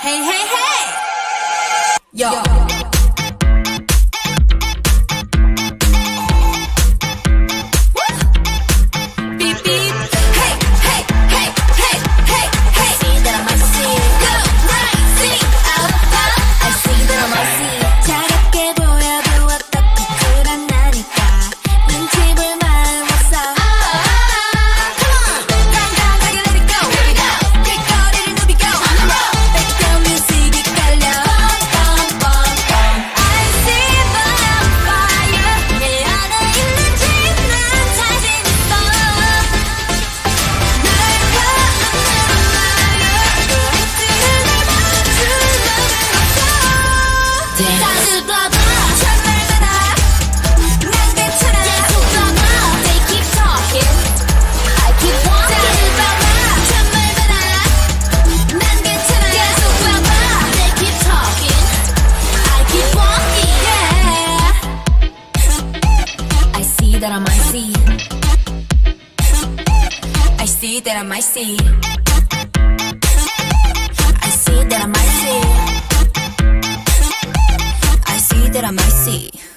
Hey, hey, hey! Yo! Beep, beep. Hey, hey, hey, hey, hey, hey! I see that I might see. Go, right, see, out, out. I see that I might see. 차갑게 보여도 어떻게 쿨한다니까 눈치볼만 없어. Come on! 당당하게 let it go, let it go. 길거리를 누비고 백경 뮤직이 깔려. Bum, bum, bum. I see but I'm fire. 내 안에 있는지 난 자신 있어. 날 가만히 다시 봐봐 정말 많아 난 괜찮아 계속 봐봐 They keep talking I keep walking 다시 봐봐 정말 많아 난 괜찮아 계속 봐봐 They keep talking I keep walking yeah I see that I might see I see that I might see I see that I might see I see that I might see.